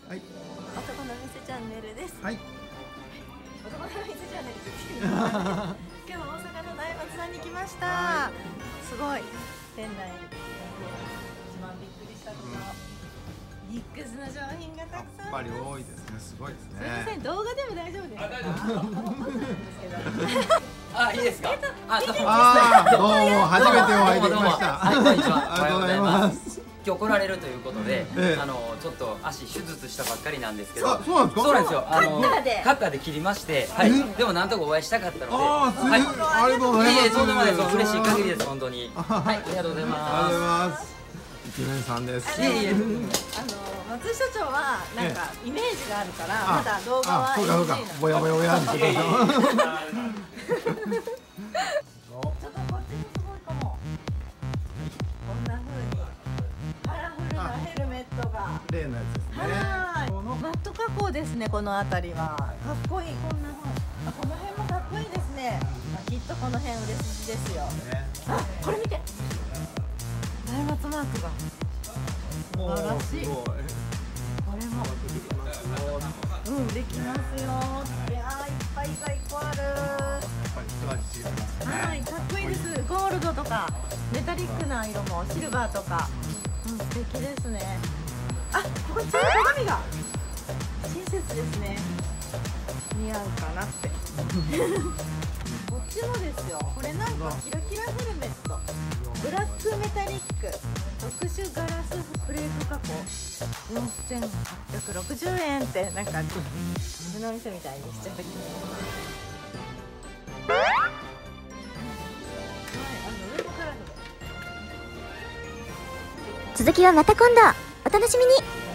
はい。 男の店チャンネルです。 はい。 男の店チャンネルです。今日は大阪の大松さんに来ました。すごい。店内。一番びっくりしたのが、ミックスの商品がたくさん。 やっぱり多いですね。すごいですね。 すみません、動画でも大丈夫ですか。大丈夫。 あ、いいですか。 どうも初めてお会いできました。 はい、こんにちは。 ありがとうございます。 今日来られるということで、ちょっと足手術したばっかりなんですけど。 そうなんですか。 そうなんですよ。 カッターで切りまして、はい。でもなんとかお会いしたかったので。 はい。ありがとうございます。 とんでもないです。嬉しい限りです本当に。はい、ありがとうございます。 ありがとうございます。イケメンさんです。 松下町はなんかイメージがあるからまだ動画は NG なの。 ぼやぼやぼやって。ちょっとこっちもすごいかも。こんな風にカラフルなヘルメットが。 例のやつですね。 はい。マット加工ですね、この辺りは。かっこいい。こんな風。この辺もかっこいいですね。きっとこの辺売れ筋ですよ。あ、これ見て。大松マークが。素晴らしい。これも。できますよ。いやー、いっぱい在庫ある。はい、かっこいいです。ゴールドとかメタリックな色もシルバーとか、素敵ですね。あ、ここちょっと鏡が親切ですね。似合うかなって。こっちもですよ。これなんかキラキラヘルメット。ブラックメタリック特殊ガラスフレーク加工4860円ってなんか自分の店みたいにしちゃってきて、上もカラフル。 続きはまた今度お楽しみに。